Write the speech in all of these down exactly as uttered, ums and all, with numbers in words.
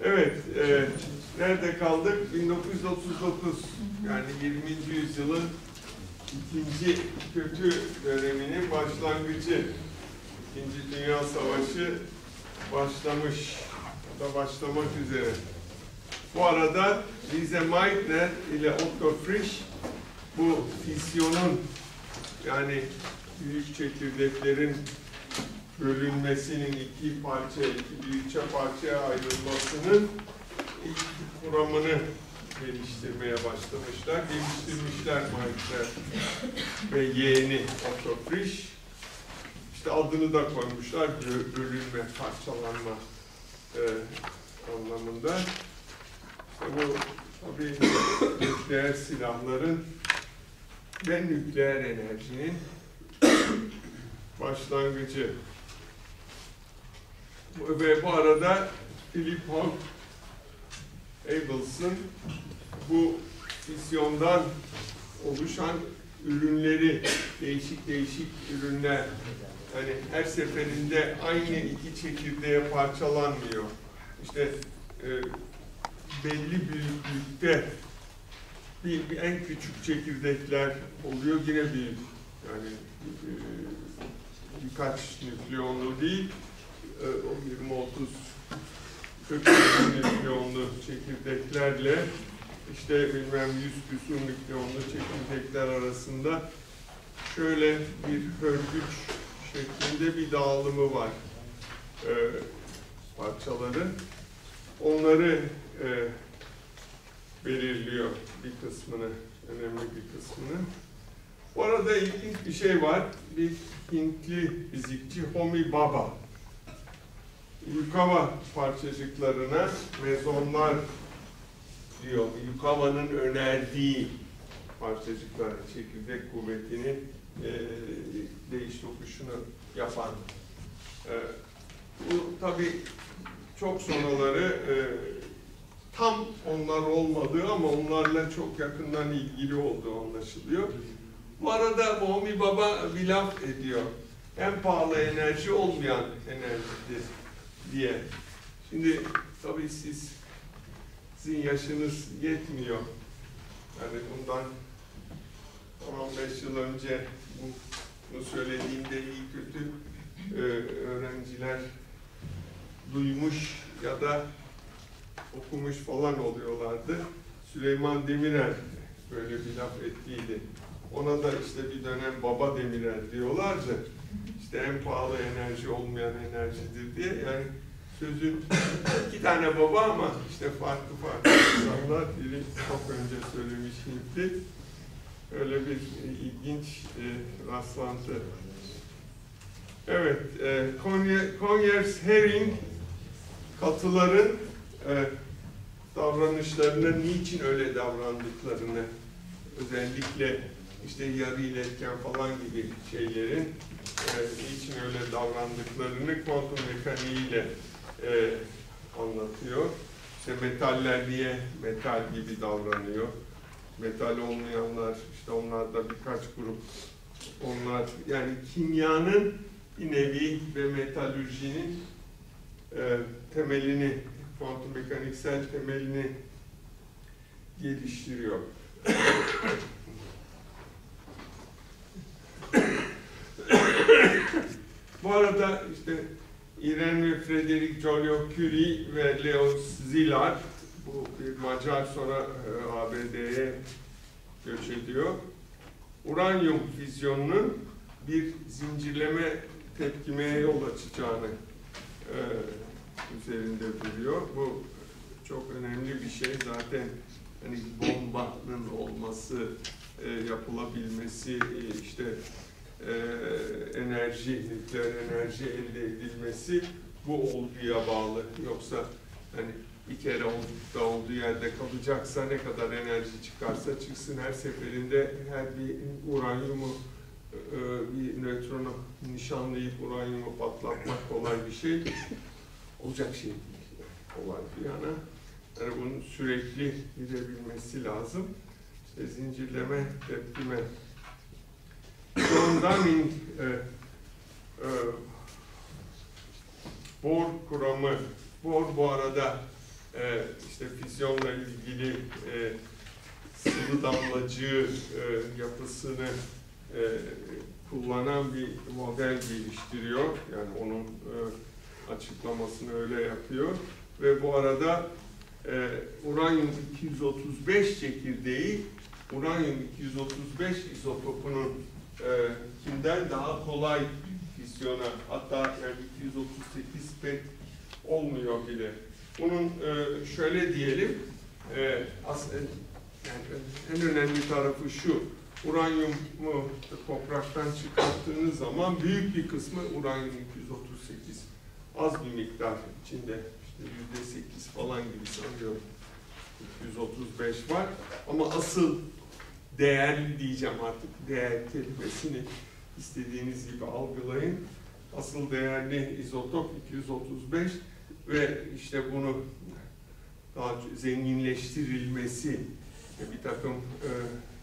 Evet, e, nerede kaldık? bin dokuz yüz otuz dokuz, yani yirminci yüzyılın ikinci kötü döneminin başlangıcı. İkinci Dünya Savaşı başlamış, da başlamak üzere. Bu arada Lise Meitner ile Otto Frisch bu fisyonun, yani büyük çekirdeklerin bölünmesinin, iki parça, iki büyükçe parçaya ayrılmasının ilk kuramını geliştirmeye başlamışlar. Geliştirmişler Meitner ve yeğeni Otto Frisch. İşte adını da koymuşlar, bölünme, parçalanma e, anlamında. İşte bu tabii nükleer silahların ve nükleer enerjinin başlangıcı. Ve bu arada Philip Hogg Abelson bu fisyondan oluşan ürünleri, değişik değişik ürünler, yani her seferinde aynı iki çekirdeğe parçalanmıyor. İşte e, belli büyüklükte bir, bir en küçük çekirdekler oluyor, yine büyük. Yani e, birkaç nükleonlu değil, e, yirmi otuz kırk nükleonlu çekirdeklerle işte bilmem yüz küsur nükleonlu çekirdekler arasında şöyle bir hörgüç şeklinde bir dağılımı var e, parçaların. Onları e, belirliyor bir kısmını, önemli bir kısmını. Bu arada ilginç bir şey var. Bir Hintli fizikçi Homi Bhabha, Yukawa parçacıklarına mezonlar diyor. Yukawa'nın önerdiği parçacıklar, çekirdek kuvvetinin e, değiş tokuşunu yapan. E, bu tabii çok sonraları e, tam onlar olmadığı ama onlarla çok yakından ilgili olduğu anlaşılıyor. Bu arada Homi Bhabha bir laf ediyor. En pahalı enerji olmayan enerjidir diye. Şimdi tabii siz, sizin yaşınız yetmiyor. Yani bundan on beş yıl önce bunu söylediğimde iyi kötü e, öğrenciler duymuş ya da okumuş falan oluyorlardı. Süleyman Demirel böyle bir laf ettiydi. Ona da işte bir dönem Baba Demirel diyorlardı. İşte en pahalı enerji olmayan enerjidir diye. Yani sözün iki tane baba ama işte farklı farklı insanlar, biri çok önce söylemiş Hintli. Öyle bir ilginç e, rastlantı. Evet, e, Conyers-Herring katıların e, davranışlarına niçin öyle davrandıklarını, özellikle işte yarı iletken falan gibi şeylerin e, niçin öyle davrandıklarını kuantum mekaniğiyle e, anlatıyor. İşte metaller niye metal gibi davranıyor? Metal olmayanlar, işte onlar da birkaç grup, onlar yani kimyanın bir nevi ve metalürjinin e, temelini, kuantum mekaniksel temelini geliştiriyor. Bu arada işte Irene ve Frederick Joliot-Curie ve Leo Szilard, bu bir Macar, sonra e, A B D'ye göç ediyor. Uranyum fizyonunun bir zincirleme tepkimeye yol açacağını e, üzerinde duruyor. Bu çok önemli bir şey. Zaten hani bombanın olması, e, yapılabilmesi, e, işte e, enerji, nükleer enerji elde edilmesi bu olguya bağlı. Yoksa hani bir kere da olduğu yerde kalacaksa, ne kadar enerji çıkarsa çıksın, her seferinde her bir uranyumu, e, bir nötronu nişanlayıp uranyumu patlatmak kolay bir şey. Olacak şey değil. Kolay bir yana. Yani bunun sürekli gidebilmesi lazım. İşte zincirleme, tepkime. John Dunning e, e, Bohr kuramı. Bohr bu arada e, işte füzyonla ilgili e, sıvı damlacığı e, yapısını e, kullanan bir model geliştiriyor. Yani onun e, açıklamasını öyle yapıyor. Ve bu arada e, uranyum iki yüz otuz beş çekirdeği uranyum iki yüz otuz beş izotopunun e, kinden daha kolay fisyona, hatta yani iki yüz otuz sekiz pek olmuyor bile. Bunun e, şöyle diyelim, e, aslında yani en önemli tarafı şu: uranyumu topraktan çıkarttığınız zaman büyük bir kısmı uranyum iki yüz otuz sekiz, az bir miktar içinde işte yüzde sekiz falan gibi sanıyorum iki yüz otuz beş var. Ama asıl değerli diyeceğim, artık değer kelimesini istediğiniz gibi algılayın. Asıl değerli izotop iki yüz otuz beş ve işte bunu daha zenginleştirilmesi, bir takım e,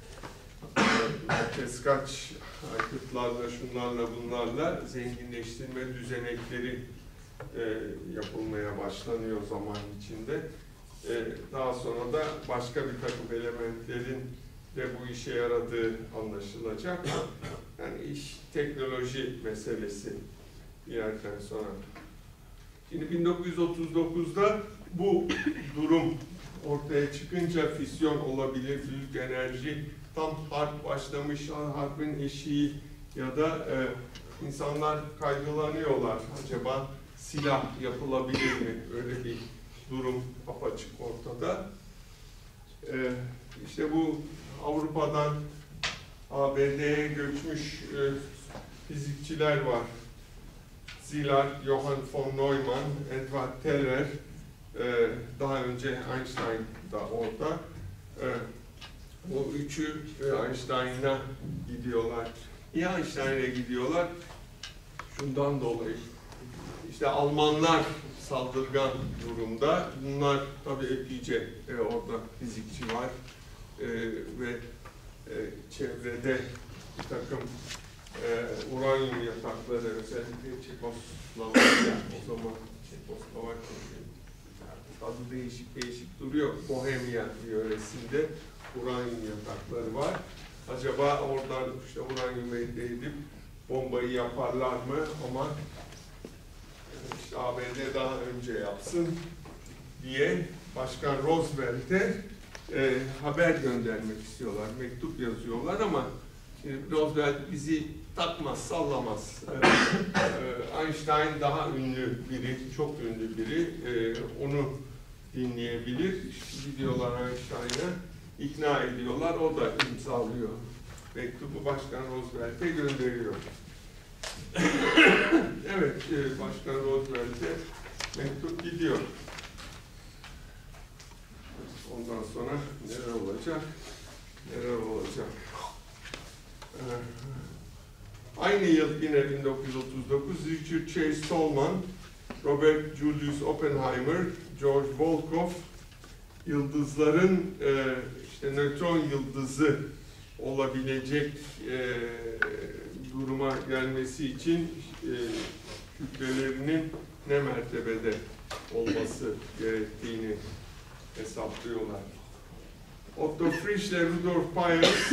merkez kaç aygıtlarla, şunlarla bunlarla zenginleştirme düzenekleri e, yapılmaya başlanıyor zaman içinde. E, daha sonra da başka bir takım elementlerin de bu işe yaradığı anlaşılacak. Yani iş teknoloji meselesi bir yerden sonra. Şimdi bin dokuz yüz otuz dokuzda bu durum ortaya çıkınca fisyon olabilir, büyük enerji, tam harp başlamış, harbin eşiği ya da e, insanlar kaygılanıyorlar. Acaba silah yapılabilir mi? Öyle bir durum apaçık ortada. E, işte bu Avrupa'dan A B D'ye göçmüş e, fizikçiler var. Szilard, Johann von Neumann, Edward Teller, e, daha önce Einstein da orada. E, bu üçü e, Einstein'a gidiyorlar. Niye Einstein'a gidiyorlar? Şundan dolayı. İşte Almanlar saldırgan durumda. Bunlar tabii epeyce e, orada fizikçi var. E, ve e, çevrede bir takım e, uranyum yatakları, özellikle Çekoslovakya, o zaman Çekoslovakya adı değişik değişik duruyor. Bohemya yöresinde uranyum yatakları var. Acaba oradan işte uranyum elde edip bombayı yaparlar mı? Ama işte A B D daha önce yapsın diye Başkan Roosevelt'e e, haber göndermek istiyorlar. Mektup yazıyorlar ama şimdi Roosevelt bizi takmaz, sallamaz. Ee, Einstein daha ünlü biri, çok ünlü biri. Ee, onu dinleyebilir. Gidiyorlar Einstein'a, ikna ediyorlar. O da imzalıyor. Mektubu Başkan Roosevelt'e gönderiyor. Evet, e, Başkan Roosevelt'e mektup gidiyor. Ondan sonra neler olacak? Neler olacak? Ee, aynı yıl yine bin dokuz yüz otuz dokuz Richard Chase Tolman, Robert Julius Oppenheimer, George Volkoff yıldızların e, işte nötron yıldızı olabilecek e, duruma gelmesi için e, kütlelerinin ne mertebede olması gerektiğini hesaplıyorlar. Otto Frisch ile Rudolf Peierls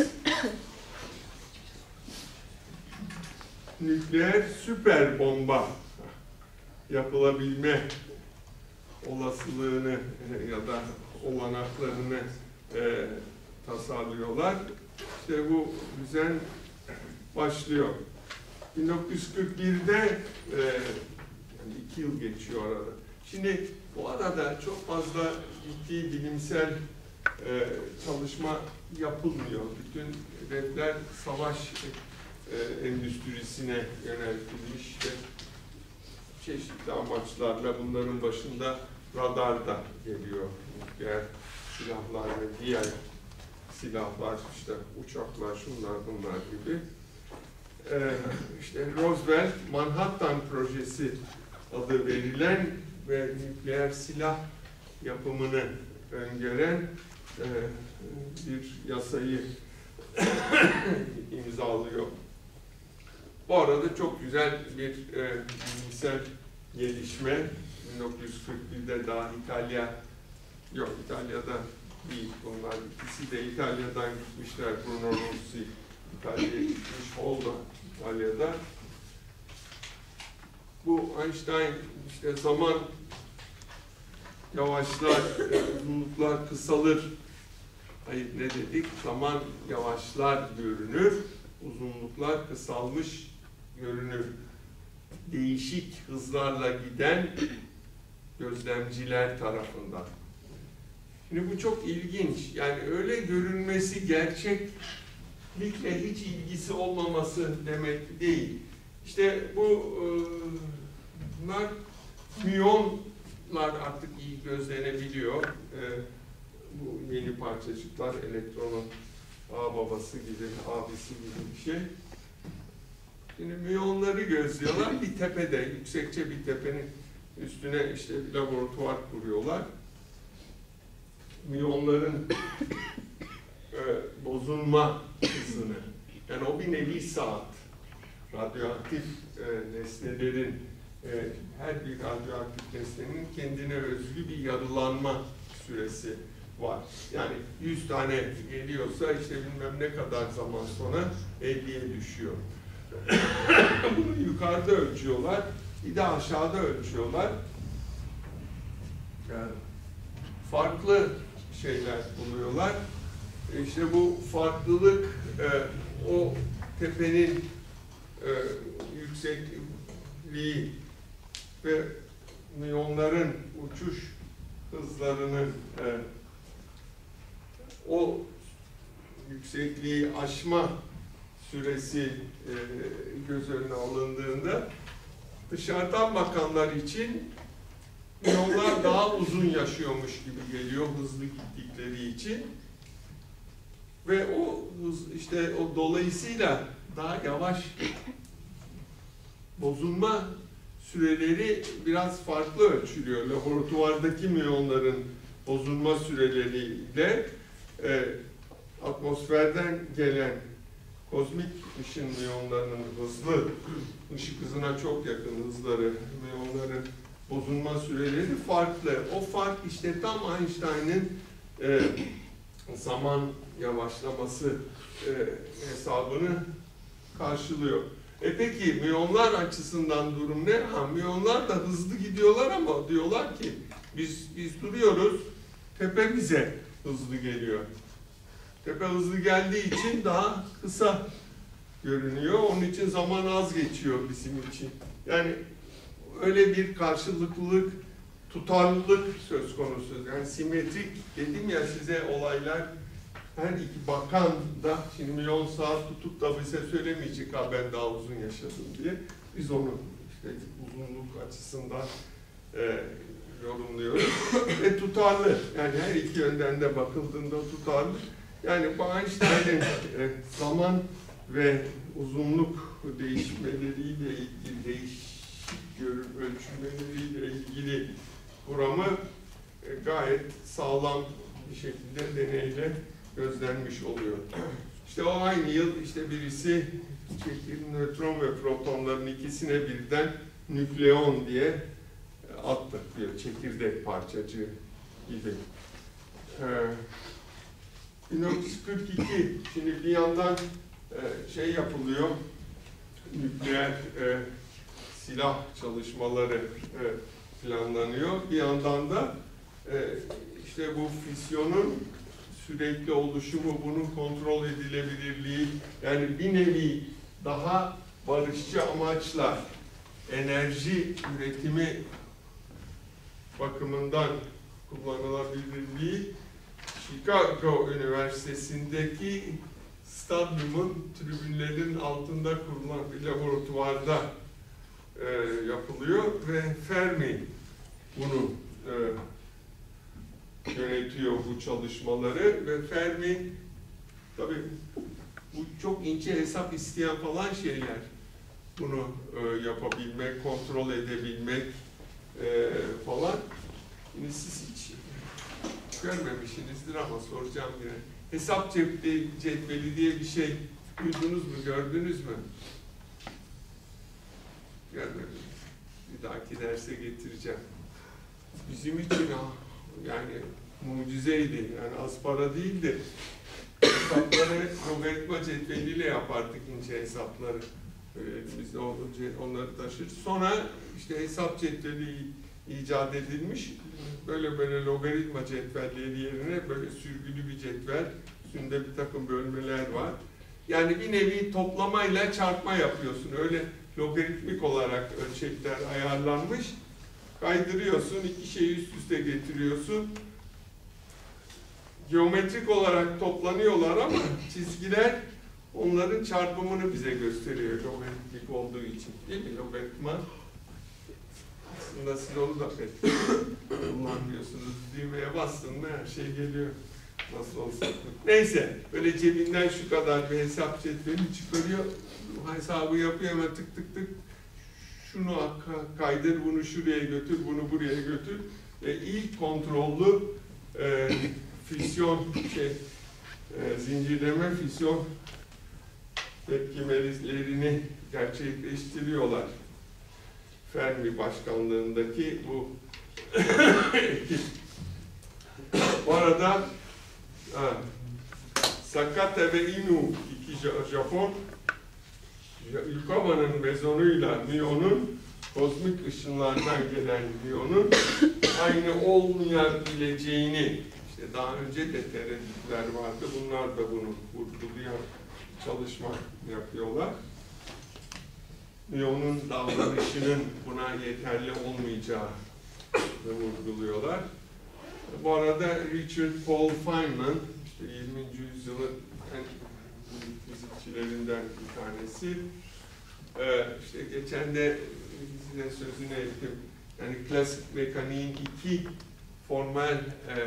nükleer süper bomba yapılabilme olasılığını ya da olanaklarını e, tasarlıyorlar. İşte bu düzen başlıyor. bin dokuz yüz kırk birde e, yani iki yıl geçiyor arada. Şimdi bu arada çok fazla ciddi bilimsel e, çalışma yapılmıyor. Bütün hedefler savaş e, endüstrisine yöneltilmiş. İşte çeşitli amaçlarla bunların başında radar da geliyor. Nükleer silahlar ve diğer silahlar, işte uçaklar, şunlar bunlar gibi. Ee, işte Roosevelt Manhattan Projesi adı verilen ve nükleer silah yapımını öngören e, bir yasayı imzalıyor. Bu arada çok güzel bir e, bilimsel gelişme. bin dokuz yüz kırk birde daha İtalya yok İtalya'da değil bunlar. İkisi de İtalya'dan gitmişler. Bruno Rossi İtalya'ya gitmiş. Hall da İtalya'da. Bu Einstein işte zaman yavaşlar, uzunluklar kısalır. Hayır ne dedik? Zaman yavaşlar görünür, uzunluklar kısalmış görünür. Değişik hızlarla giden gözlemciler tarafından. Şimdi bu çok ilginç. Yani öyle görünmesi gerçeklikle hiç ilgisi olmaması demek değil. İşte bu bunlar müyonlar artık iyi gözlenebiliyor. Bu yeni parçacıklar elektronun ağababası gibi, abisi gibi bir şey. Şimdi müyonları gözlüyorlar. Bir tepede, yüksekçe bir tepenin üstüne işte bir laboratuvar kuruyorlar. Müyonların e, bozulma hızını, yani o bir nevi saat. Radyoaktif e, nesnelerin, e, her bir radyoaktif nesnenin kendine özgü bir yarılanma süresi var. Yani yüz tane geliyorsa işte bilmem ne kadar zaman sonra elliye düşüyor. Bunu yukarıda ölçüyorlar, bir de aşağıda ölçüyorlar. Yani farklı şeyler buluyorlar. İşte bu farklılık e, o tepenin e, yüksekliği ve müyonların uçuş hızlarının e, o yüksekliği aşma süresi e, göz önüne alındığında dışarıdan bakanlar için müyonlar daha uzun yaşıyormuş gibi geliyor hızlı gittikleri için ve o hız işte o dolayısıyla daha yavaş bozulma süreleri biraz farklı ölçülüyor. Laboratuvardaki müyonların bozulma süreleriyle e, atmosferden gelen kozmik ışın müyonlarının hızlı, ışık hızına çok yakın hızları, müyonların bozulma süreleri farklı. O fark işte tam Einstein'ın e, zaman yavaşlaması e, hesabını karşılıyor. E peki müyonlar açısından durum ne? Ha, müyonlar da hızlı gidiyorlar ama diyorlar ki biz biz duruyoruz, tepe bize hızlı geliyor. Tepe hızlı geldiği için daha kısa görünüyor. Onun için zaman az geçiyor bizim için. Yani öyle bir karşılıklılık, tutarlılık söz konusu. Yani simetrik dedim ya size olaylar her iki bakan da şimdi milyon saat tutup da bize söylemeyecek ha ben daha uzun yaşadım diye. Biz onu işte uzunluk açısından e, yorumluyoruz. Ve tutarlı. Yani her iki yönden de bakıldığında tutarlı. Yani Einstein'ın e, zaman ve uzunluk değişmeleriyle ilgili, değişik görüm ölçümleriyle ilgili kuramı e, gayet sağlam bir şekilde deneyle gözlenmiş oluyor. İşte o aynı yıl işte birisi çekirdeğin nötron ve protonların ikisine birden nükleon diye ad takıyor. Çekirdek parçacığı gibi. Ee, bin dokuz yüz kırk iki şimdi bir yandan e, şey yapılıyor, nükleer e, silah çalışmaları e, planlanıyor. Bir yandan da e, işte bu fisyonun sürekli oluşumu, bunun kontrol edilebilirliği, yani bir nevi daha barışçı amaçla enerji üretimi bakımından kullanılabilirliği Chicago Üniversitesi'ndeki stadyumun tribünlerin altında kurulan bir laboratuvarda e, yapılıyor ve Fermi bunu e, yönetiyor bu çalışmaları ve Fermi tabii bu çok ince hesap isteyen falan şeyler. Bunu e, yapabilmek, kontrol edebilmek e, falan. Şimdi siz hiç görmemişsinizdir ama soracağım yine. Hesap cetveli diye bir şey duydunuz mu, gördünüz mü? Görmediniz. Bir dahaki derse getireceğim. Bizim için yani mucizeydi. Yani az para değildi. Hesapları logaritma cetveliyle yapardık ince hesapları. Biz onları taşır. Sonra işte hesap cetveli icat edilmiş. Böyle böyle logaritma cetvelleri yerine böyle sürgülü bir cetvel. Üstünde bir takım bölmeler var. Yani bir nevi toplamayla çarpma yapıyorsun. Öyle logaritmik olarak ölçekler ayarlanmış. Kaydırıyorsun, iki şeyi üst üste getiriyorsun. Geometrik olarak toplanıyorlar ama çizgiler onların çarpımını bize gösteriyor logaritmik olduğu için. Değil mi? Logaritma. Aslında siz onu da kullanmıyorsunuz. Düğmeye bastın mı her şey geliyor. Nasıl olsa. Neyse, böyle cebinden şu kadar bir hesap cetveli çıkarıyor. Hesabı yapıyor hemen tık tık tık. Şunu kaydır, bunu şuraya götür, bunu buraya götür. Ve ilk kontrollü e, füsyon, şey, e, zincirleme füsyon tepkimelerini gerçekleştiriyorlar. Fermi başkanlığındaki bu ekip. Bu arada ha, Sakata ve Inu, iki Japon, Yukawa'nın mezonuyla Mion'un, kozmik ışınlardan gelen Mion'un aynı olmayabileceğini, işte daha önce de tereddütler vardı, bunlar da bunu vurgulayan çalışma yapıyorlar. Mion'un davranışının buna yeterli olmayacağı vurguluyorlar. Bu arada Richard Paul Feynman, işte yirminci yüzyılın en büyük fizikçilerinden bir tanesi. Ee, işte geçen de size sözünü ettim. Yani klasik mekaniğin iki formel e,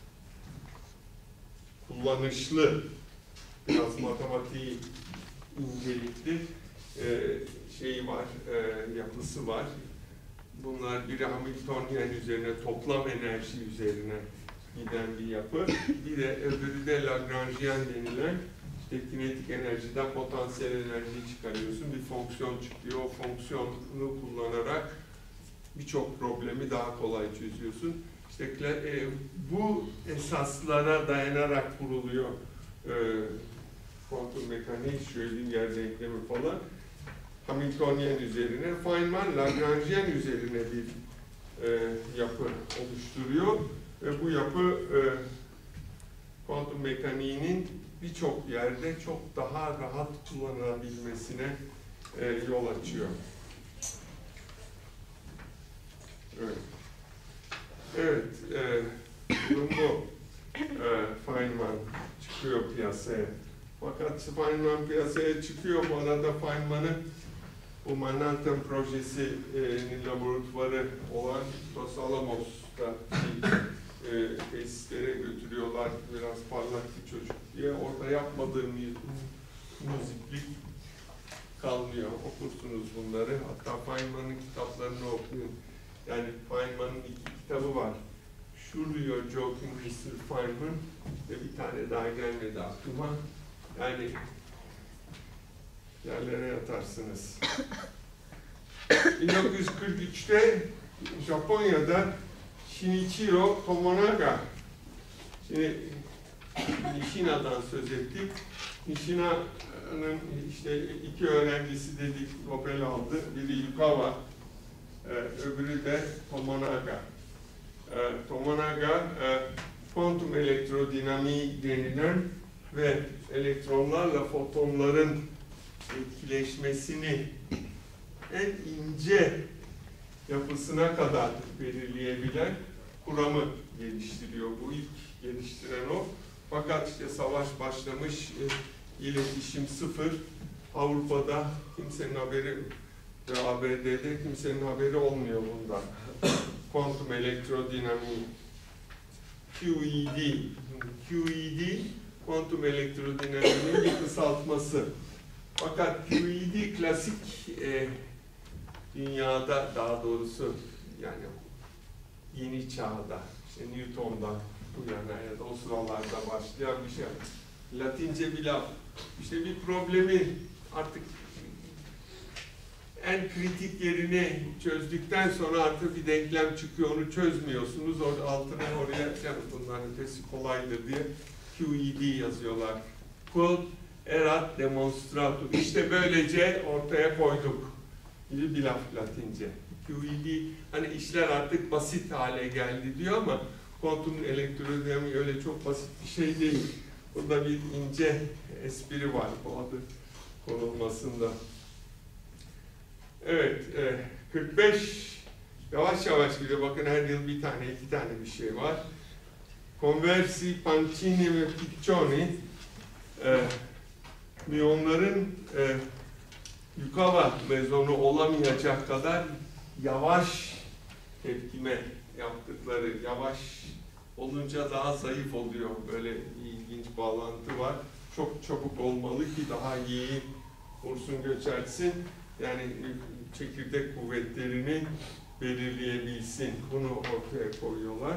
kullanışlı, biraz matematiği incelikli e, şeyi var, e, yapısı var. Bunlar biri Hamiltonian üzerine, toplam enerji üzerine giden bir yapı. Bir de öbürü de Lagrangian denilen, işte kinetik enerjiden potansiyel enerjiyi çıkarıyorsun. Bir fonksiyon çıkıyor. O fonksiyonu kullanarak birçok problemi daha kolay çözüyorsun. İşte e, bu esaslara dayanarak kuruluyor e, kuantum mekaniği, Schrödinger denklemi falan. Hamiltonian üzerine, Feynman Lagrangian üzerine bir e, yapı oluşturuyor ve bu yapı e, kuantum mekaniğinin birçok yerde çok daha rahat kullanılabilmesine e, yol açıyor. Evet, evet e, durum bu. E, Feynman çıkıyor piyasaya. Fakat Feynman piyasaya çıkıyor, bu arada Feynman'ın bu Manhattan projesinin laboratuvarı olan Los Alamos'ta e, tesislere götürüyorlar, biraz parlak bir çocuk diye. Orada yapmadığım müziklik kalmıyor. Okursunuz bunları. Hatta Feynman'ın kitaplarını okuyun. Yani Feynman'ın iki kitabı var. Surely You're Joking mister Feynman ve bir tane daha gelmedi aklıma. Yani yerlere yatarsınız. bin dokuz yüz kırk üçte Japonya'da Shinichiro Tomonaga, şimdi Nishina'dan söz ettik. Nishina'nın işte iki öğrencisi dedik Nobel aldı. Biri Yukawa, öbürü de Tomonaga. Tomonaga, kuantum elektrodinamiği denilen ve elektronlarla fotonların etkileşmesini en ince yapısına kadar belirleyebilen kuramı geliştiriyor. Bu ilk geliştiren o. Fakat işte savaş başlamış, iletişim sıfır. Avrupa'da kimsenin haberi ve A B D'de kimsenin haberi olmuyor bundan. Kuantum elektrodinamiği. Q E D. Q E D, kuantum elektrodinamiğinin bir kısaltması. Fakat Q E D klasik e, dünyada, daha doğrusu yani yeni çağda, işte Newton'dan bu yana ya da o sıralarda başlayan bir şey. Latince bir laf. İşte bir problemi artık en kritik yerini çözdükten sonra artık bir denklem çıkıyor, onu çözmüyorsunuz. Orada altına oraya canım bunların ötesi kolaydır diye Q E D yazıyorlar. Quod erat demonstratum. İşte böylece ortaya koyduk gibi bir laf Latince. Q E D, hani işler artık basit hale geldi diyor ama kuantum elektrodinamiği öyle çok basit bir şey değil. Burada bir ince espri var bu adı konulmasında. Evet, kırk beş yavaş yavaş gidiyor. Bakın her yıl bir tane, iki tane bir şey var. Conversi, Pancini ve Piccioni müyonların Yukawa mezonu olamayacak kadar yavaş tepkime yaptıkları, yavaş olunca daha zayıf oluyor. Böyle bir ilginç bağlantı var. Çok çabuk olmalı ki daha iyi vursun göçersin. Yani çekirdek kuvvetlerini belirleyebilsin. Bunu ortaya koyuyorlar.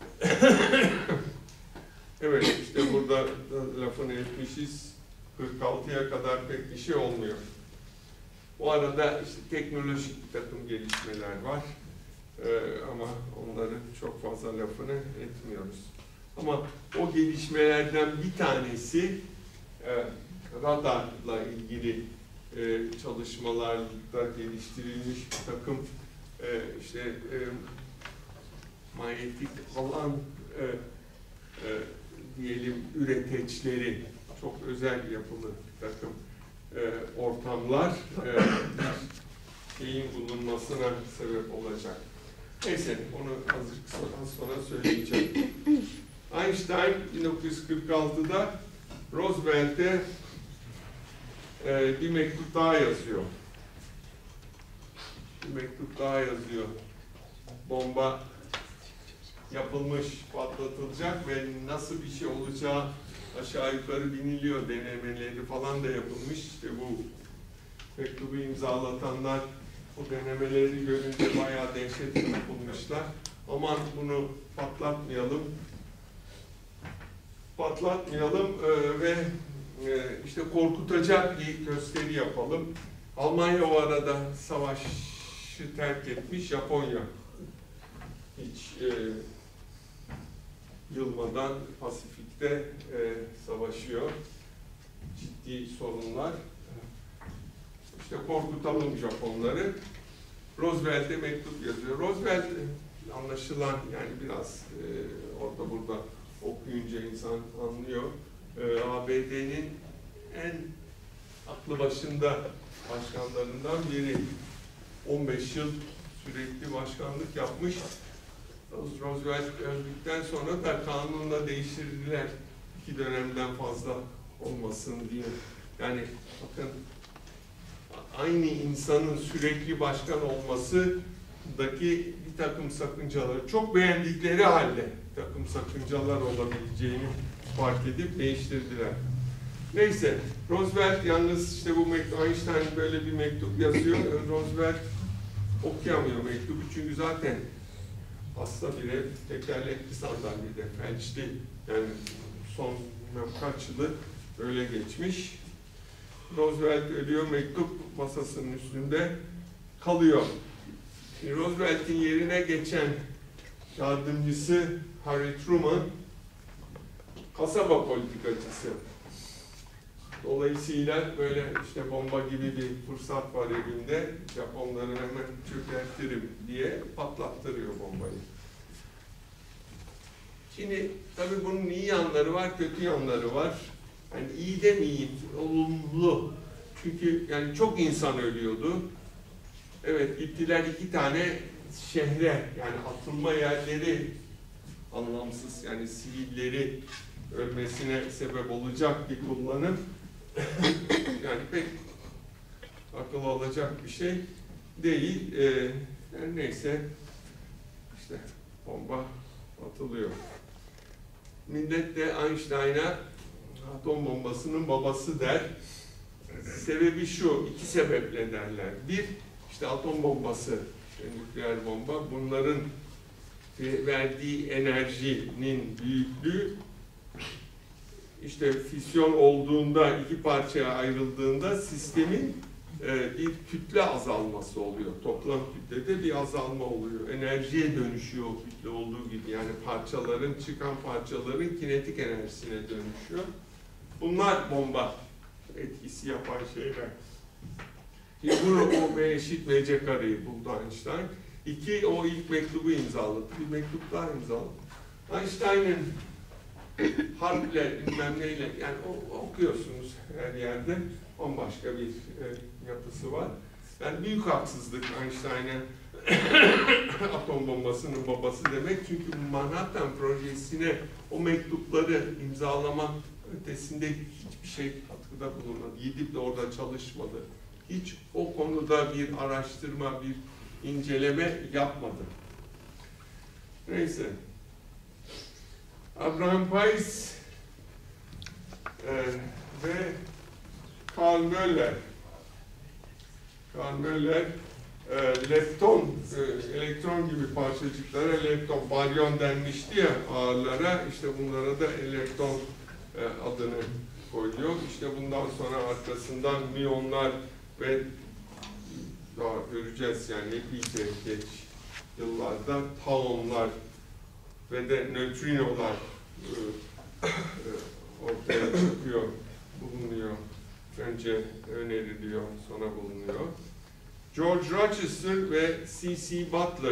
Evet, işte burada lafını etmişiz. kırk altıya kadar pek bir şey olmuyor. Bu arada işte teknolojik bir takım gelişmeler var. Ee, ama onların çok fazla lafını etmiyoruz. Ama o gelişmelerden bir tanesi e, radarla ilgili e, çalışmalarda geliştirilmiş bir takım e, işte e, manyetik alan e, e, diyelim üreteçleri, çok özel yapılı bir takım e, ortamlar e, şeyin bulunmasına sebep olacak. Neyse, onu azıcık az sonra söyleyeceğim. Einstein bin dokuz yüz kırk altıda Roosevelt'e e, bir mektup daha yazıyor. Bir mektup daha yazıyor. Bomba yapılmış, patlatılacak ve nasıl bir şey olacağı aşağı yukarı biliniyor. Denemeleri falan da yapılmış. İşte bu mektubu imzalatanlar o denemeleri görünce bayağı dehşet kapılmışlar. Aman bunu patlatmayalım. Patlatmayalım e, ve e, işte korkutacak bir gösteri yapalım. Almanya o arada savaşı terk etmiş, Japonya hiç e, yılmadan Pasifik'te e, savaşıyor. Ciddi sorunlar. İşte korkutalım Japonları. Roosevelt'e mektup yazıyor. Roosevelt anlaşılan yani biraz e, orada burada okuyunca insan anlıyor. E, A B D'nin en aklı başında başkanlarından biri. on beş yıl sürekli başkanlık yapmış. Roosevelt öldükten sonra da kanunla değiştirdiler. İki dönemden fazla olmasın diye. Yani bakın aynı insanın sürekli başkan olmasındaki bir takım sakıncaları, çok beğendikleri halde bir takım sakıncalar olabileceğini fark edip değiştirdiler. Neyse, Roosevelt yalnız işte bu mektup, Einstein böyle bir mektup yazıyor. Roosevelt okuyamıyor mektubu çünkü zaten hasta bir ev, tekerlekli sandalyede, felçli. Yani son kaç yılı öyle geçmiş. Roosevelt ölüyor, mektup masasının üstünde kalıyor. Roosevelt'in yerine geçen yardımcısı Harry Truman, kasaba politikacısı. Dolayısıyla böyle işte bomba gibi bir fırsat var elinde, Japonları hemen çökertirim diye patlattırıyor bombayı. Şimdi tabii bunun iyi yanları var, kötü yanları var. Yani iyi demeyeyim, olumlu. Çünkü yani çok insan ölüyordu. Evet, gittiler iki tane şehre, yani atılma yerleri anlamsız, yani sivilleri ölmesine sebep olacak bir kullanım. Yani pek akıl alacak bir şey değil. Ee, yani neyse, işte bomba atılıyor. Millet de Einstein'a atom bombasının babası der. Sebebi şu, iki sebeple derler. Bir, işte atom bombası, işte nükleer bomba, bunların verdiği enerjinin büyüklüğü, işte fisyon olduğunda, iki parçaya ayrıldığında sistemin e, bir kütle azalması oluyor. Toplam kütlede bir azalma oluyor. Enerjiye dönüşüyor o kütle olduğu gibi. Yani parçaların, çıkan parçaların kinetik enerjisine dönüşüyor. Bunlar bomba etkisi yapan şeyler. Şimdi bunu o B eşit mc kareyi buldu Einstein. İki, o ilk mektubu imzaladı. Bir mektup daha imzaladı. Einstein'ın harfle, bilmem neyle, yani o, okuyorsunuz her yerde, bambaşka bir e, yapısı var. Yani büyük haksızlık Einstein'a atom bombasının babası demek. Çünkü Manhattan projesine o mektupları imzalamak ötesinde hiçbir şey katkıda bulunmadı. Gidip de orada çalışmadı. Hiç o konuda bir araştırma, bir inceleme yapmadı. Neyse. Abraham Pais e, ve Karl Möller Karl Möller e, lepton, e, elektron gibi parçacıklara lepton, baryon denmişti ya ağırlara, işte bunlara da elektron e, adını koyuyor. İşte bundan sonra arkasından miyonlar ve daha göreceğiz yani epeyce geç yıllarda taonlar ve de nötrinolar e, e, ortaya çıkıyor, bulunuyor. Önce öneriliyor, sonra bulunuyor. George Rochester ve C C Butler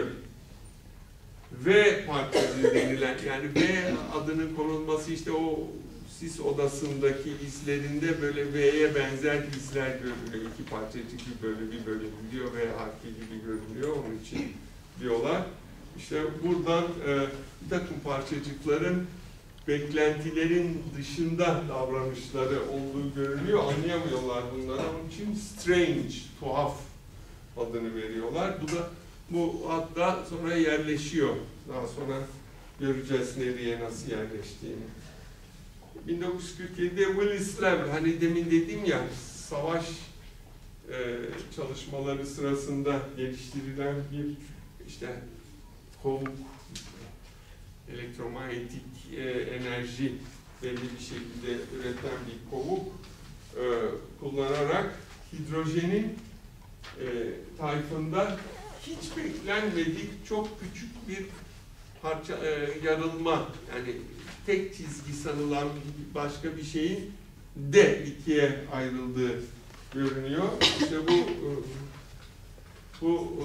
V parçacığı denilen, yani V adının konulması işte o sis odasındaki izlerinde böyle V'ye benzer izler görünüyor. İki parçacık bir böyle bir böyle gidiyor, V harfi gibi görünüyor. Onun için diyorlar. İşte buradan e, bir takım parçacıkların beklentilerin dışında davranışları olduğu görünüyor. Anlayamıyorlar bunları. Onun için strange, tuhaf adını veriyorlar. Bu da bu hatta sonra yerleşiyor. Daha sonra göreceğiz nereye, nasıl yerleştiğini. bin dokuz yüz kırk yedi'de Willis Lamb, hani demin dedim ya, savaş e, çalışmaları sırasında geliştirilen bir işte kovuk, elektromanyetik e, enerji belli bir şekilde üreten bir kovuk e, kullanarak hidrojenin e, tayfında hiç beklenmedik çok küçük bir parça e, yarılma, yani tek çizgi sanılan başka bir şeyin de ikiye ayrıldığı görünüyor. İşte bu bu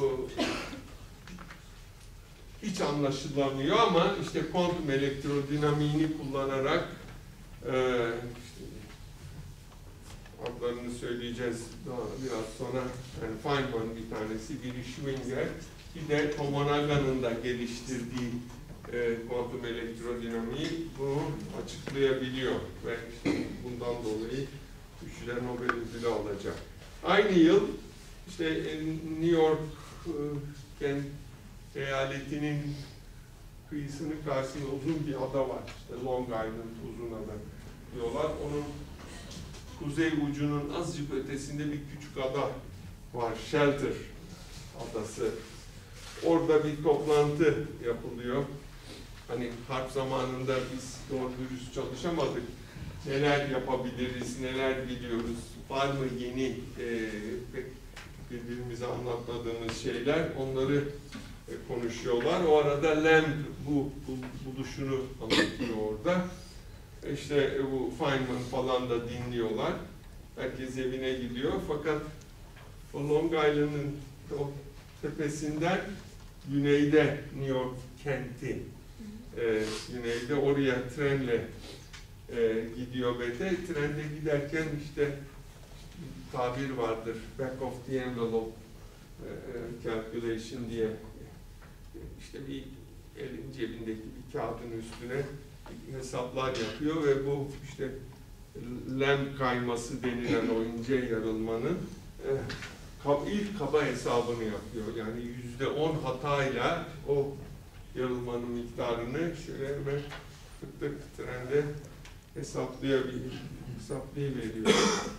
hiç anlaşılamıyor ama işte kuantum elektrodinamiğini kullanarak e, işte, adlarını söyleyeceğiz daha biraz sonra. Yani Feynman bir tanesi, biri Schwinger, bir de Tomonaga'nın da geliştirdiği e, kuantum elektrodinamiği bunu açıklayabiliyor ve işte bundan dolayı üçüyle Nobel ödülü alacak. Aynı yıl işte New York e, kent eyaletinin kıyısının karşısında uzun bir ada var. İşte Long Island uzun ada diyorlar. Onun kuzey ucunun azıcık ötesinde bir küçük ada var. Shelter adası. Orada bir toplantı yapılıyor. Hani harp zamanında biz doğru dürüst çalışamadık. Neler yapabiliriz, neler biliyoruz, var mı yeni e, birbirimize anlatmadığımız şeyler, onları e, konuşuyorlar. O arada Lamb bu, bu buluşunu anlatıyor orada. İşte e, bu Feynman falan da dinliyorlar. Herkes evine gidiyor. Fakat o Long Island'ın o tepesinden güneyde New York kenti, e, güneyde oraya trenle e, gidiyor ve de trende giderken işte tabir vardır, back of the envelope e, calculation diye, işte bir elin cebindeki bir kağıdın üstüne hesaplar yapıyor ve bu işte Lamb kayması denilen o ince yarılmanın e, ilk kaba hesabını yapıyor. Yani yüzde on hatayla o yarılmanın miktarını şöyle hemen tık tık trende hesaplayabiliyor, hesaplayıveriyor.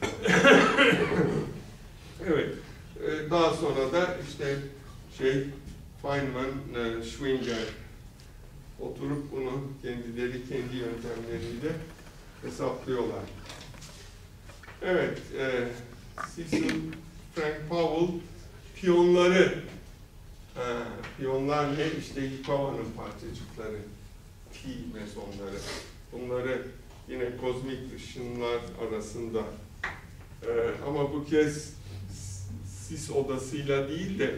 Evet. Daha sonra da işte şey Feynman, Schwinger oturup bunu kendileri kendi yöntemleriyle hesaplıyorlar. Evet, e, Cecil Frank Powell piyonları, ha, piyonlar ne? İşte Yukova'nın parçacıkları, pi mesonları. Bunları yine kozmik ışınlar arasında ee, ama bu kez sis odasıyla değil de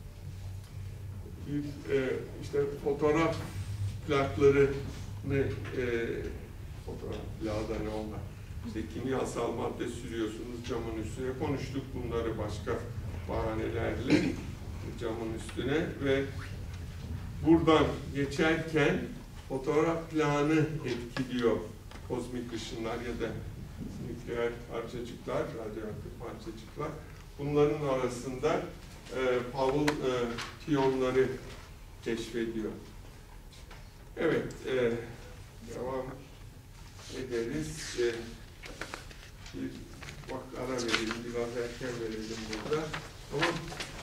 bir, e, işte fotoğraf plaklarını e, fotoğraf plağı da ne onlar? İşte kimyasal madde sürüyorsunuz camın üstüne. Konuştuk bunları başka bahanelerle camın üstüne ve buradan geçerken fotoğraf plağını etkiliyor kozmik ışınlar ya da nükleer parçacıklar, radyoaktif parçacıklar. Bunların arasında e, Powell e, piyonları keşfediyor. Evet, e, devam ederiz. E, bir bak ara verelim, biraz erken verelim burada. Ama